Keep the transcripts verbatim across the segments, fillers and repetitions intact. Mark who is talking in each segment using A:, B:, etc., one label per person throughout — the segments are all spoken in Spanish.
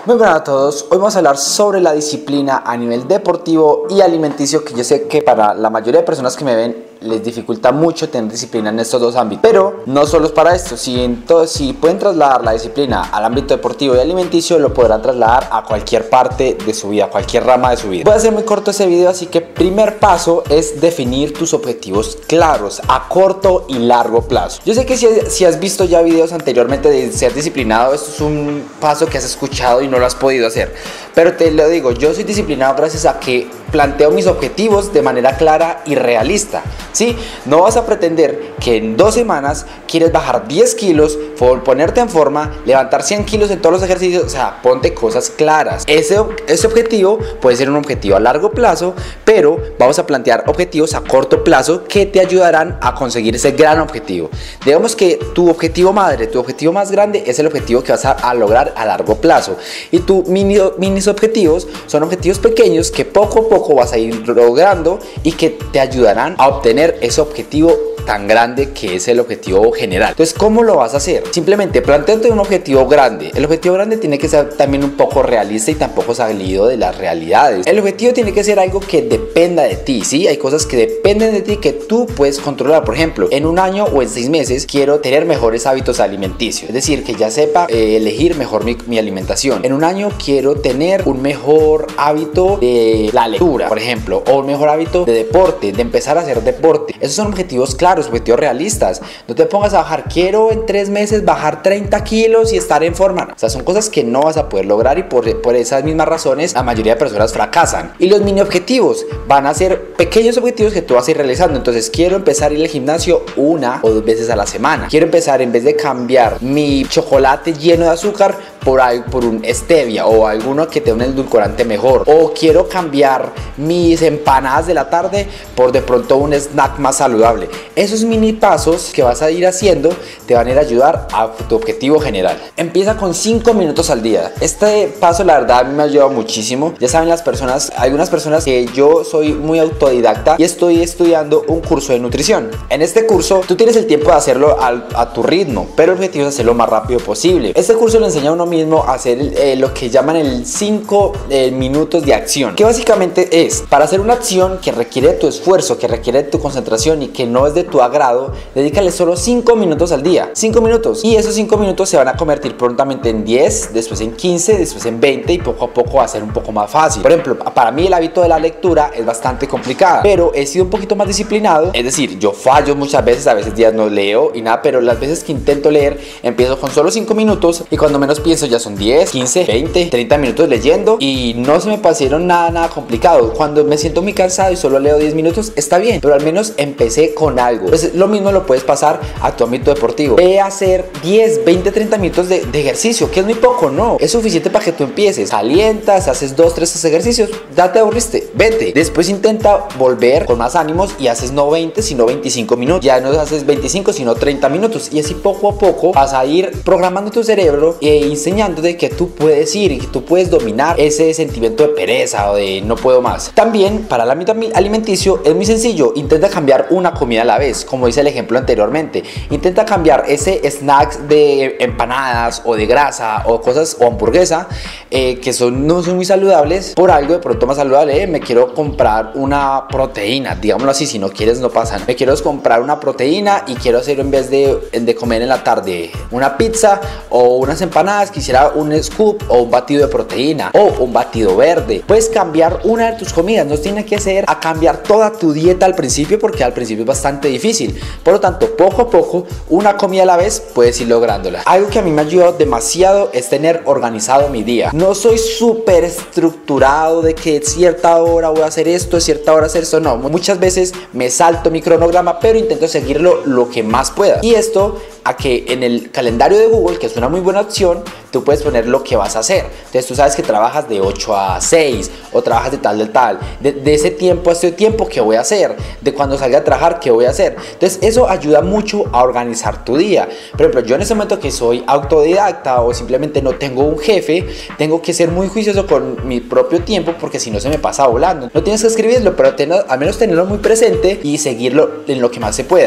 A: Muy buenas a todos, hoy vamos a hablar sobre la disciplina a nivel deportivo y alimenticio, que yo sé que para la mayoría de personas que me ven les dificulta mucho tener disciplina en estos dos ámbitos, pero no solo es para esto. Si, entonces, si pueden trasladar la disciplina al ámbito deportivo y alimenticio, lo podrán trasladar a cualquier parte de su vida, a cualquier rama de su vida. Voy a hacer muy corto ese video, así que primer paso es definir tus objetivos claros a corto y largo plazo. Yo sé que si, si has visto ya videos anteriormente de ser disciplinado, esto es un paso que has escuchado y no lo has podido hacer, pero te lo digo, yo soy disciplinado gracias a que planteo mis objetivos de manera clara y realista. ¿Sí? No vas a pretender que en dos semanas quieres bajar diez kilos, ponerte en forma, levantar cien kilos en todos los ejercicios. O sea, ponte cosas claras. Ese, ese objetivo puede ser un objetivo a largo plazo, pero vamos a plantear objetivos a corto plazo que te ayudarán a conseguir ese gran objetivo. Digamos que tu objetivo madre, tu objetivo más grande es el objetivo que vas a, a lograr a largo plazo, y tus mini, mini objetivos son objetivos pequeños que poco a poco vas a ir logrando y que te ayudarán a obtener ese objetivo tan grande que es el objetivo general. Entonces, ¿cómo lo vas a hacer? Simplemente plantéate un objetivo grande. El objetivo grande tiene que ser también un poco realista y tampoco salido de las realidades. El objetivo tiene que ser algo que dependa de ti, ¿sí? Hay cosas que dependen de ti que tú puedes controlar. Por ejemplo, en un año o en seis meses quiero tener mejores hábitos alimenticios, es decir, que ya sepa eh, elegir mejor mi, mi alimentación. En un año quiero tener un mejor hábito de la lectura, por ejemplo, o un mejor hábito de deporte, de empezar a hacer deporte. Esos son objetivos claros, objetivos realistas. No te pongas a bajar, quiero en tres meses bajar treinta kilos y estar en forma. O sea, son cosas que no vas a poder lograr, y por, por esas mismas razones la mayoría de personas fracasan. Y los mini objetivos van a ser pequeños objetivos que tú vas a ir realizando. Entonces, quiero empezar a ir al gimnasio una o dos veces a la semana. Quiero empezar, en vez de cambiar mi chocolate lleno de azúcar por, por un stevia o alguno que tenga un edulcorante mejor. O quiero cambiar mis empanadas de la tarde por de pronto un snack más saludable. Esos mini pasos que vas a ir haciendo te van a ir a ayudar a tu objetivo general. Empieza con cinco minutos al día. Este paso, la verdad, a mí me ha ayudado muchísimo. Ya saben las personas, algunas personas, que yo soy muy autodidacta y estoy estudiando un curso de nutrición. En este curso tú tienes el tiempo de hacerlo a, a tu ritmo, pero el objetivo es hacerlo lo más rápido posible. Este curso le enseña a uno mismo a hacer eh, lo que llaman el cinco eh, minutos de acción, que básicamente es, para hacer una acción que requiere de tu esfuerzo, que requiere de tu concentración y que no es de tu agrado, dedícale solo cinco minutos al día. cinco minutos. Y esos cinco minutos se van a convertir prontamente en diez, después en quince, después en veinte, y poco a poco va a ser un poco más fácil. Por ejemplo, para mí el hábito de la lectura es bastante complicado, pero he sido un poquito más disciplinado. Es decir, yo fallo muchas veces, a veces días no leo y nada, pero las veces que intento leer, empiezo con solo cinco minutos y cuando menos pienso ya son diez, quince, veinte, treinta minutos leyendo, y no se me pasaron nada, nada complicado. Cuando me siento muy cansado y solo leo diez minutos, está bien, pero al menos empecé con algo. Pues lo mismo lo puedes pasar a tu ámbito deportivo. Ve a hacer diez, veinte, treinta minutos de, de ejercicio, que es muy poco, no, es suficiente para que tú empieces. Calientas, haces dos, tres ejercicios, ya te aburriste, vete. Después intenta volver con más ánimos y haces no veinte, sino veinticinco minutos. Ya no haces veinticinco, sino treinta minutos, y así poco a poco vas a ir programando tu cerebro e enseñándote que tú puedes ir y que tú puedes dominar ese sentimiento de pereza o de no puedo más. También para el ámbito alimenticio es muy sencillo. Intenta cambiar una comida a la vez, como dice el ejemplo anteriormente. Intenta cambiar ese snack de empanadas o de grasa o cosas, o hamburguesa, eh, que son, no son muy saludables, por algo de pronto más saludable. eh, me quiero comprar una proteína, digámoslo así, si no quieres no pasa. Me quiero comprar una proteína y quiero hacer, en vez de, de comer en la tarde una pizza o unas empanadas, quisiera un scoop o un batido de proteína o un batido verde. Puedes cambiar una de tus comidas, no tienes que ser a cambiar toda tu dieta al principio, porque al principio es bastante difícil. Por lo tanto, poco a poco, una comida a la vez, puedes ir lográndola. Algo que a mí me ha ayudado demasiado es tener organizado mi día. No soy súper estructurado de que cierta hora voy a hacer esto, cierta hora hacer esto, no. Muchas veces me salto mi cronograma, pero intento seguirlo lo que más pueda. Y esto a que en el calendario de Google, que es una muy buena opción, tú puedes poner lo que vas a hacer. Entonces tú sabes que trabajas de ocho a seis o trabajas de tal de tal, de, de ese tiempo a este tiempo, ¿qué voy a hacer? De cuando salga a trabajar, ¿qué voy a hacer? Entonces eso ayuda mucho a organizar tu día. Por ejemplo, yo en ese momento que soy autodidacta o simplemente no tengo un jefe, tengo que ser muy juicioso con mi propio tiempo, porque si no se me pasa volando. No tienes que escribirlo, pero ten, al menos tenerlo muy presente y seguirlo en lo que más se pueda.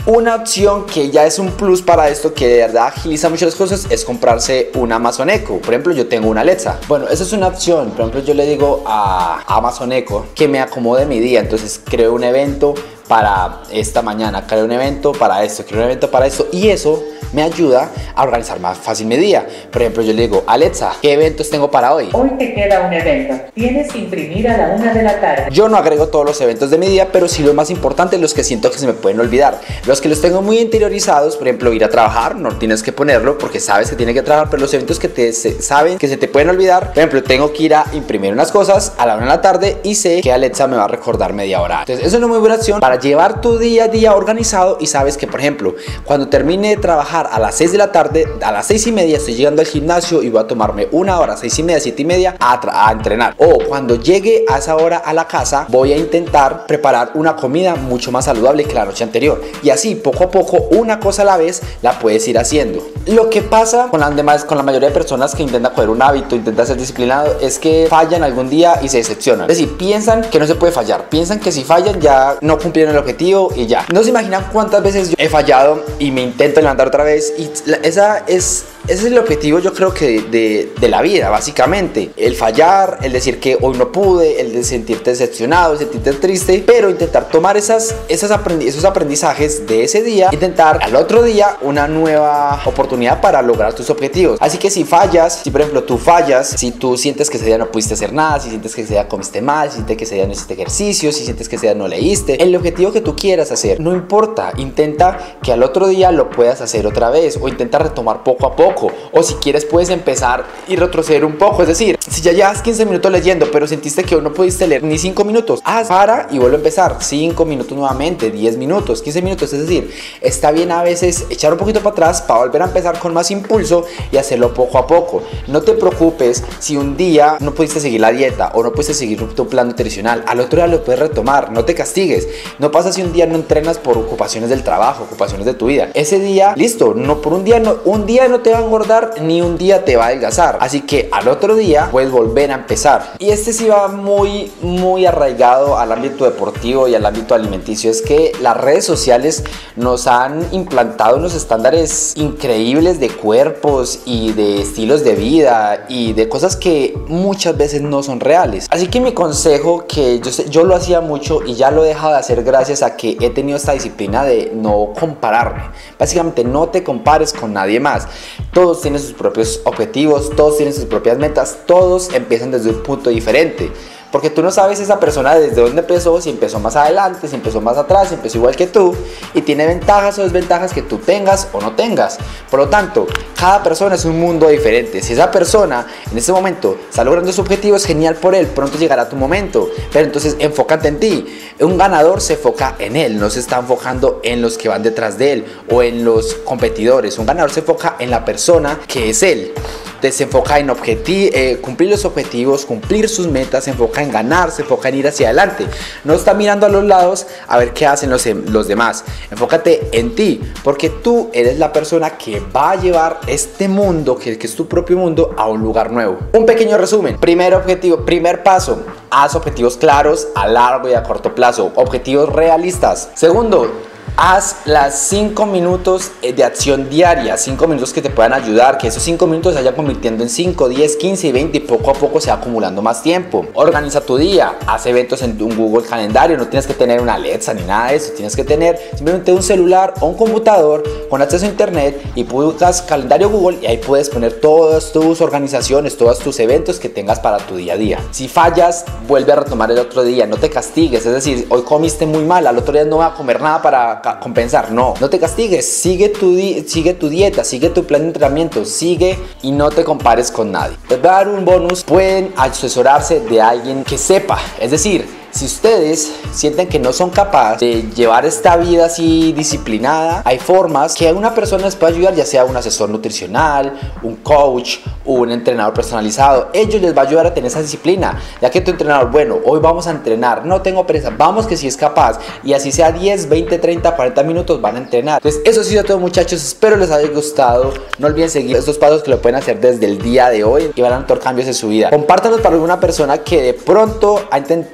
A: Una opción que ya es un plus para esto, que de verdad agiliza mucho las cosas, es comprarse un Amazon Echo. Por ejemplo, yo tengo una Alexa. Bueno, esa es una opción. Por ejemplo, yo le digo a Amazon Echo que me acomode mi día. Entonces creo un evento para esta mañana, creo un evento para esto, creo un evento para esto, y eso me ayuda a organizar más fácil mi día. Por ejemplo, yo le digo, Alexa, ¿qué eventos tengo para hoy?
B: Hoy te queda un evento. Tienes que imprimir a la una de la tarde.
A: Yo no agrego todos los eventos de mi día, pero sí los más importantes, los que siento que se me pueden olvidar. Los que los tengo muy interiorizados, por ejemplo, ir a trabajar, no tienes que ponerlo porque sabes que tienes que trabajar, pero los eventos que te se, saben que se te pueden olvidar, por ejemplo, tengo que ir a imprimir unas cosas a la una de la tarde y sé que Alexa me va a recordar media hora. Entonces, eso es una muy buena opción para llevar tu día a día organizado y sabes que, por ejemplo, cuando termine de trabajar a las seis de la tarde, a las seis y media estoy llegando al gimnasio y voy a tomarme una hora, seis y media, siete y media a, a entrenar. O cuando llegue a esa hora a la casa, voy a intentar preparar una comida mucho más saludable que la noche anterior. Y así, poco a poco, una cosa a la vez, la puedes ir haciendo. Lo que pasa con las demás, con la mayoría de personas que intentan coger un hábito, intentan ser disciplinado, es que fallan algún día y se decepcionan. Es decir, piensan que no se puede fallar, piensan que si fallan ya no cumplieron el objetivo y ya. No se imaginan cuántas veces yo he fallado y me intento levantar otra vez, y la, esa es... Ese es el objetivo, yo creo que de, de, de la vida, básicamente. El fallar, el decir que hoy no pude, el de sentirte decepcionado, sentirte triste, pero intentar tomar esas, esas aprendi esos aprendizajes de ese día, intentar al otro día una nueva oportunidad para lograr tus objetivos. Así que si fallas, si por ejemplo tú fallas, si tú sientes que ese día no pudiste hacer nada, si sientes que ese día comiste mal, si sientes que ese día no hiciste ejercicio, si sientes que ese día no leíste, el objetivo que tú quieras hacer, no importa, intenta que al otro día lo puedas hacer otra vez o intenta retomar poco a poco. O si quieres puedes empezar y retroceder un poco. Es decir, si ya llevas quince minutos leyendo pero sentiste que hoy no pudiste leer ni cinco minutos, haz, para y vuelve a empezar. cinco minutos nuevamente, diez minutos, quince minutos. Es decir, está bien a veces echar un poquito para atrás para volver a empezar con más impulso y hacerlo poco a poco. No te preocupes si un día no pudiste seguir la dieta o no pudiste seguir tu plan nutricional, al otro día lo puedes retomar. No te castigues. No pasa si un día no entrenas por ocupaciones del trabajo, ocupaciones de tu vida. Ese día, listo, no por un día, no, un día no te va a engordar ni un día te va a adelgazar, así que al otro día puedes volver a empezar. Y este sí va muy muy arraigado al ámbito deportivo y al ámbito alimenticio. Es que las redes sociales nos han implantado unos estándares increíbles de cuerpos y de estilos de vida y de cosas que muchas veces no son reales. Así que mi consejo, que yo, sé, yo lo hacía mucho y ya lo he dejado de hacer gracias a que he tenido esta disciplina de no compararme. Básicamente no te compares con nadie más. Todos tienen sus propios objetivos, todos tienen sus propias metas, todos empiezan desde un punto diferente. Porque tú no sabes esa persona desde dónde empezó, si empezó más adelante, si empezó más atrás, si empezó igual que tú, y tiene ventajas o desventajas que tú tengas o no tengas. Por lo tanto, cada persona es un mundo diferente. Si esa persona en ese momento está logrando su objetivo, es genial por él, pronto llegará tu momento. Pero entonces enfócate en ti. Un ganador se enfoca en él, no se está enfocando en los que van detrás de él o en los competidores. Un ganador se enfoca en la persona que es él. Se enfoca en eh, cumplir los objetivos, cumplir sus metas, se enfoca en ganar, se enfoca en ir hacia adelante. No está mirando a los lados a ver qué hacen los, los demás. Enfócate en ti, porque tú eres la persona que va a llevar este mundo, que, que es tu propio mundo, a un lugar nuevo. Un pequeño resumen. Primer objetivo, primer paso, haz objetivos claros a largo y a corto plazo. Objetivos realistas. Segundo, haz las cinco minutos de acción diaria, cinco minutos que te puedan ayudar, que esos cinco minutos se vayan convirtiendo en cinco, diez, quince y veinte y poco a poco se va acumulando más tiempo. Organiza tu día, haz eventos en un Google Calendario, no tienes que tener una Alexa ni nada de eso, tienes que tener simplemente un celular o un computador con acceso a internet y buscas calendario Google y ahí puedes poner todas tus organizaciones, todos tus eventos que tengas para tu día a día. Si fallas, vuelve a retomar el otro día, no te castigues, es decir, hoy comiste muy mal, al otro día no voy a comer nada para compensar. No, no te castigues, sigue tu, sigue tu dieta, sigue tu plan de entrenamiento, sigue y no te compares con nadie. Les voy a dar un bonus, pueden asesorarse de alguien que sepa, es decir, si ustedes sienten que no son capaces de llevar esta vida así disciplinada, hay formas que una persona les puede ayudar, ya sea un asesor nutricional, un coach, un entrenador personalizado. Ellos les va a ayudar a tener esa disciplina, ya que tu entrenador, bueno, hoy vamos a entrenar, no tengo pereza, vamos que si es capaz, y así sea diez, veinte, treinta, cuarenta minutos van a entrenar. Entonces eso ha sido todo, muchachos, espero les haya gustado. No olviden seguir estos pasos que lo pueden hacer desde el día de hoy y van a notar cambios en su vida. Compártanlos para alguna persona que de pronto ha intentado ir al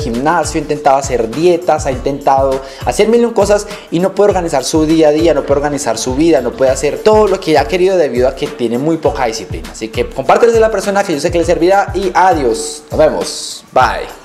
A: gimnasio, ha intentado hacer dietas, ha intentado hacer mil y un cosas y no puede organizar su día a día, no puede organizar su vida, no puede hacer todo lo que ha querido debido a que tiene muy poca disciplina. Así que compártelo a la persona que yo sé que le servirá y adiós. Nos vemos. Bye.